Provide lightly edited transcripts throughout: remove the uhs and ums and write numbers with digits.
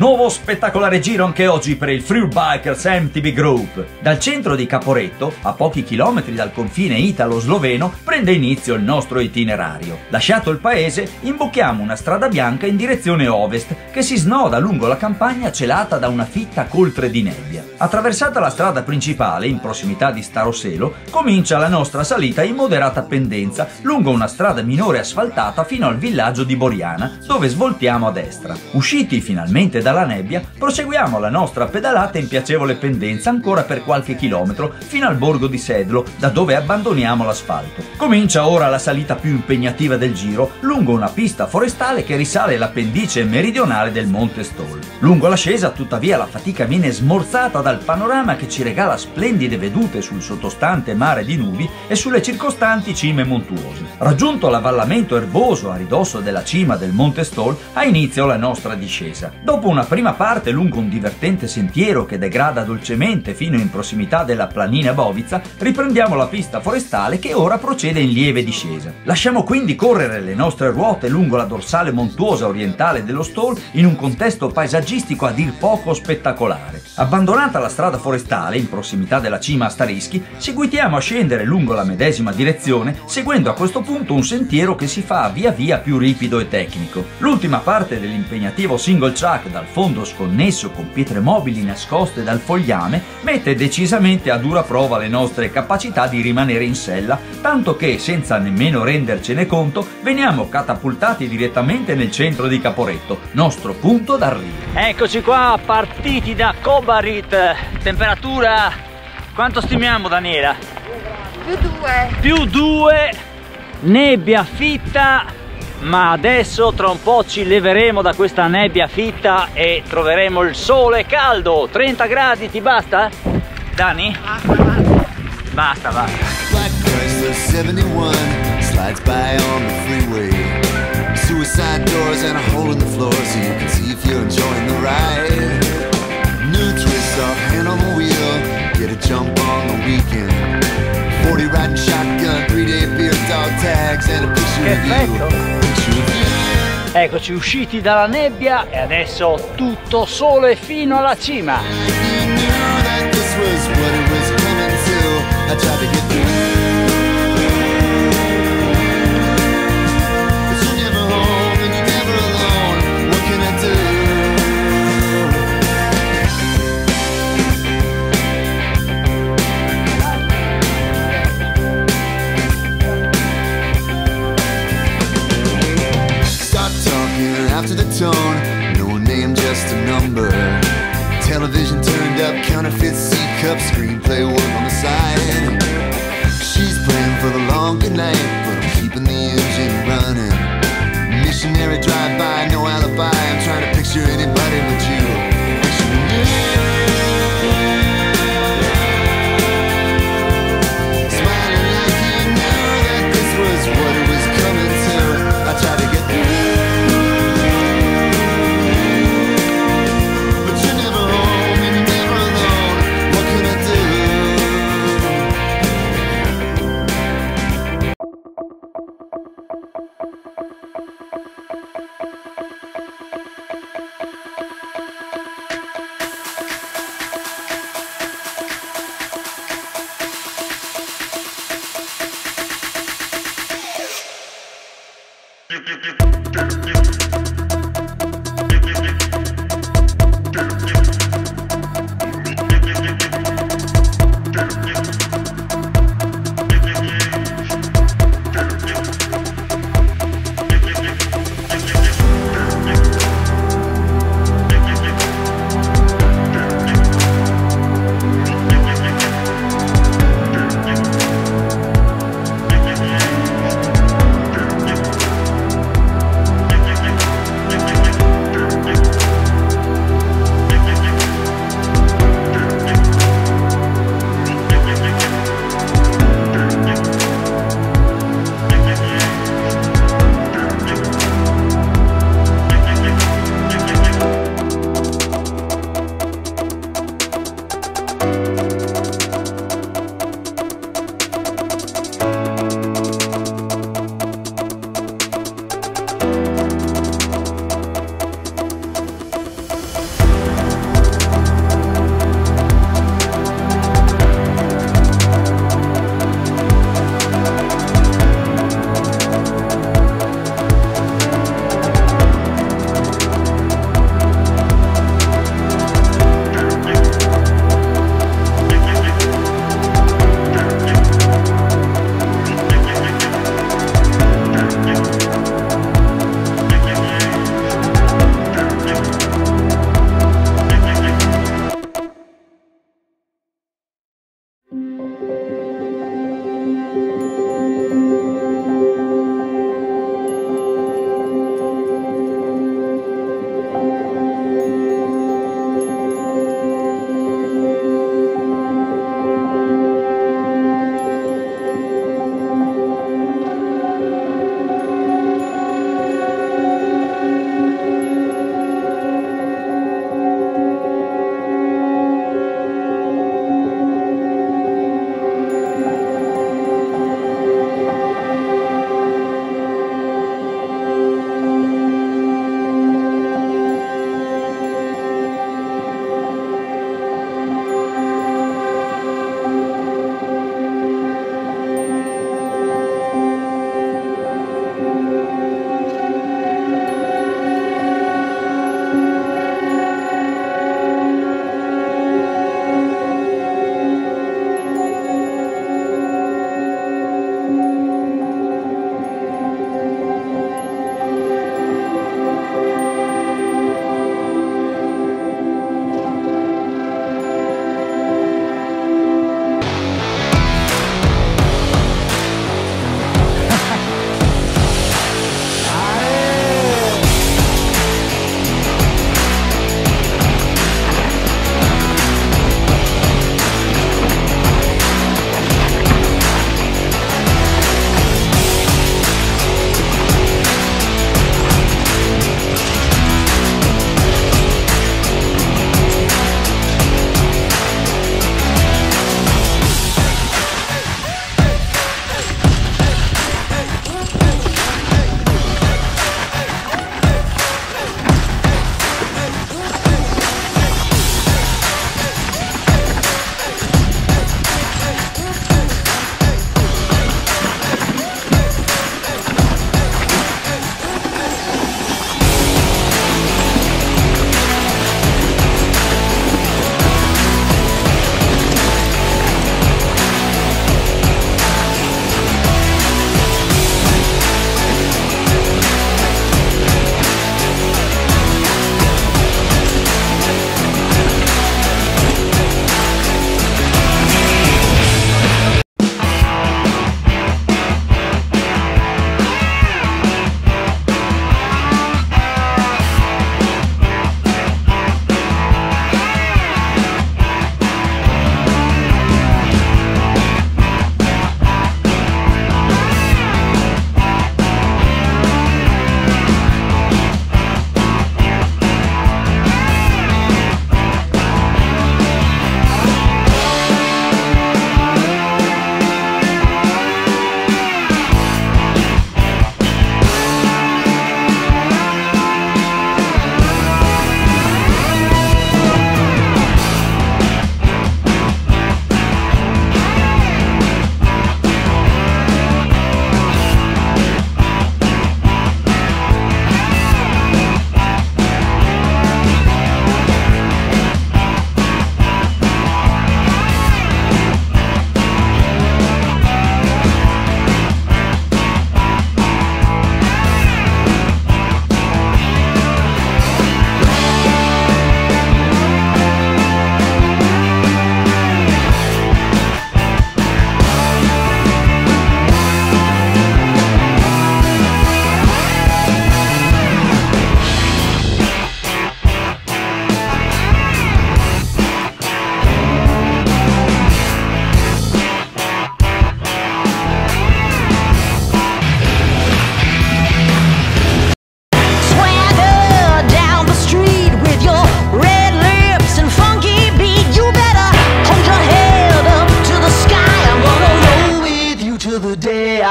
Nuovo spettacolare giro anche oggi per il Free Bikers MTB Group. Dal centro di Caporetto, a pochi chilometri dal confine italo-sloveno, prende inizio il nostro itinerario. Lasciato il paese, imbocchiamo una strada bianca in direzione ovest che si snoda lungo la campagna celata da una fitta coltre di nebbia. Attraversata la strada principale, in prossimità di Staroselo, comincia la nostra salita in moderata pendenza lungo una strada minore asfaltata fino al villaggio di Boriana, dove svoltiamo a destra. Usciti finalmente dalla nebbia, proseguiamo la nostra pedalata in piacevole pendenza ancora per qualche chilometro fino al borgo di Sedlo, da dove abbandoniamo l'asfalto. Comincia ora la salita più impegnativa del giro lungo una pista forestale che risale la pendice meridionale del Monte Stol. Lungo l'ascesa, tuttavia, la fatica viene smorzata dal panorama che ci regala splendide vedute sul sottostante mare di nubi e sulle circostanti cime montuose. Raggiunto l'avvallamento erboso a ridosso della cima del Monte Stol, ha inizio la nostra discesa. Dopo una prima parte lungo un divertente sentiero che degrada dolcemente fino in prossimità della Planina Bovica, riprendiamo la pista forestale che ora procede in lieve discesa. Lasciamo quindi correre le nostre ruote lungo la dorsale montuosa orientale dello Stol in un contesto paesaggistico a dir poco spettacolare. Abbandonata la strada forestale in prossimità della cima a Starischi, seguitiamo a scendere lungo la medesima direzione, seguendo a questo punto un sentiero che si fa via via più ripido e tecnico. L'ultima parte dell'impegnativo single track dal fondo sconnesso con pietre mobili nascoste dal fogliame mette decisamente a dura prova le nostre capacità di rimanere in sella, tanto che, senza nemmeno rendercene conto, veniamo catapultati direttamente nel centro di Caporetto, nostro punto d'arrivo. Eccoci qua, partiti da Kobarid. Temperatura, quanto stimiamo, Daniela? Più 2, nebbia fitta. Ma adesso tra un po' ci leveremo da questa nebbia fitta e troveremo il sole caldo. 30 gradi, ti basta? Dani? Basta, basta. Black Chrysler 71 slides by on the freeway. Suicide doors and a hole in the floor so you can see if you're enjoying the ride. New twist off, hand on the wheel, get a jump on the weekend. 40 riding shotgun, 3-day beer, dog tags and a picture of you. Eccoci usciti dalla nebbia e adesso tutto sole fino alla cima. After the tone, no name, just a number. Television turned up, counterfeit C-cup, screenplay work on the side. She's praying for the long good night, but I'm keeping the engine running. Missionary drive-by, no alibi, I'm trying to picture anybody but you. Picturing you. Smiling like you knew that this was what it was coming to. I tried to get through.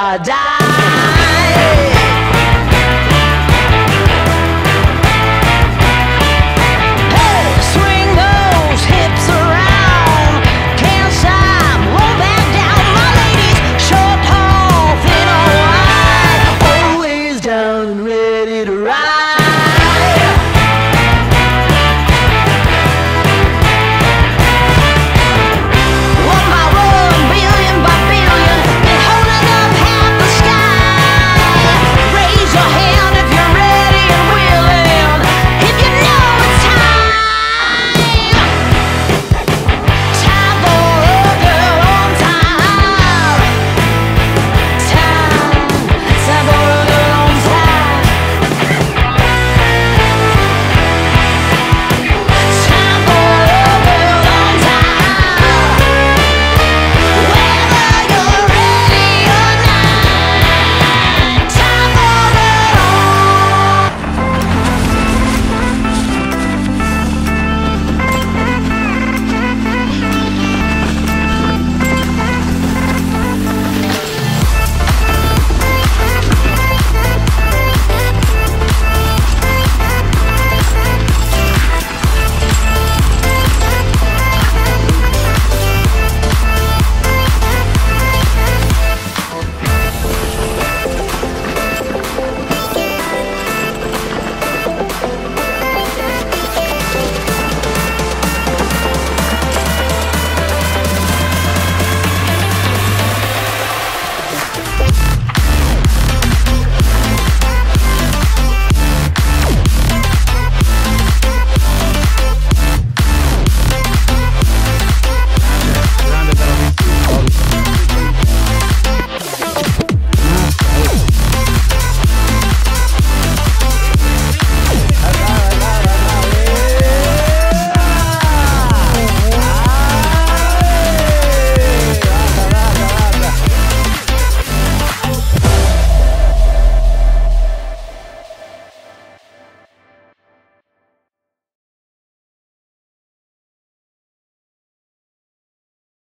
die.